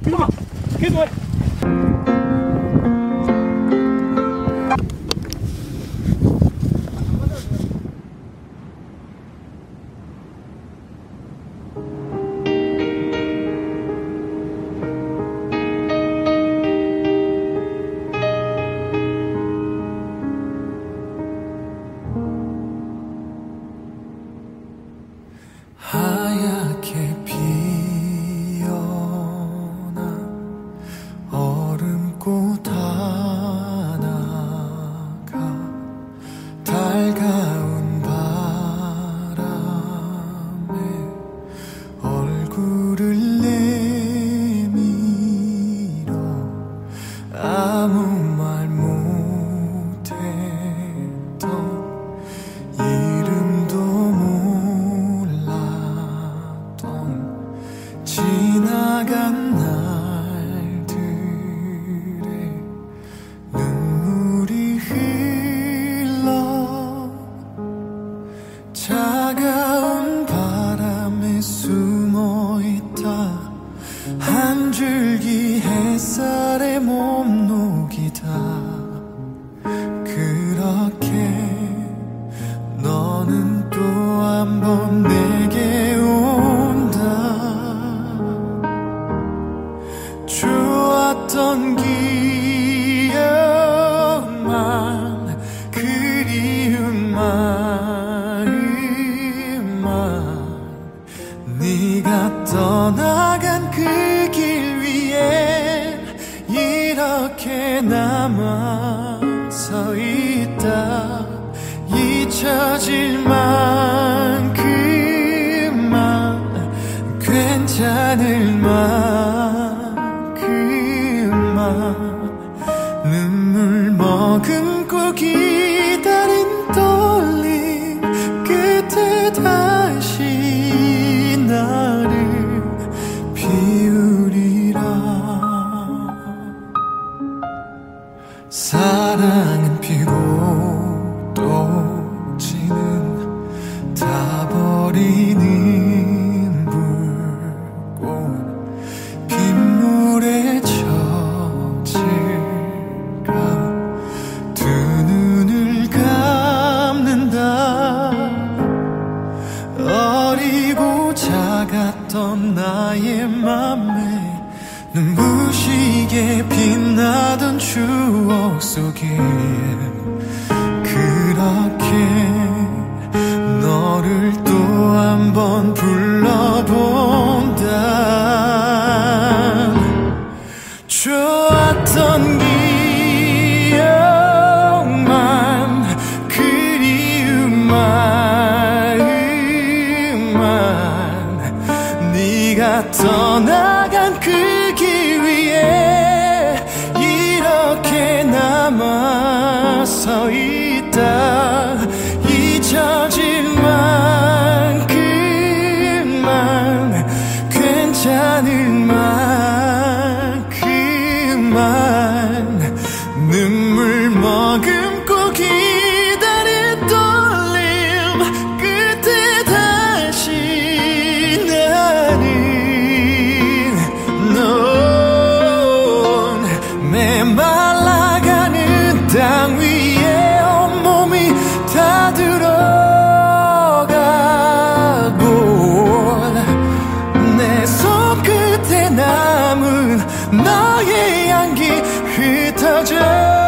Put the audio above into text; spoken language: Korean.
계속해. 계속해. 하얗게 피어나 얼음꽃 하나가 달가운 바람에 얼굴을 내밀어 아무 말 못했던 이름도 지나간 날들에 눈물이 흘러 차가운 바람에 숨어있다 한 줄기 햇살에 몸 녹이다 그렇게 너는 또 한 번 내게 좋았던 기억만 그리운 마음만 네가 떠나간 그 길 위에 이렇게 남아서 있다 잊혀질 만큼만 괜찮을 눈물 머금고 기다린 떨림 끝에 다시 나를 비우리라 사랑은 피고 또 지는 다 버리는 불꽃 빗물에 두 눈을 감는다 어리고 작았던 나의 맘에 눈부시게 빛나던 추억 속에 그렇게 너를 또 한 번 불러본다 좋았던 기억만 그리운 마음만 네가 떠나간 그 길 위에 이렇게 남아서 있다 잊혀질 만큼만 괜찮을 만큼만 눈물 머금고 기다린 떨림 끝에 다시 나는 넌 메말라가는 땅 위에 온몸이 다 들어가고 내 손끝에 남은 너의 향기 흩어져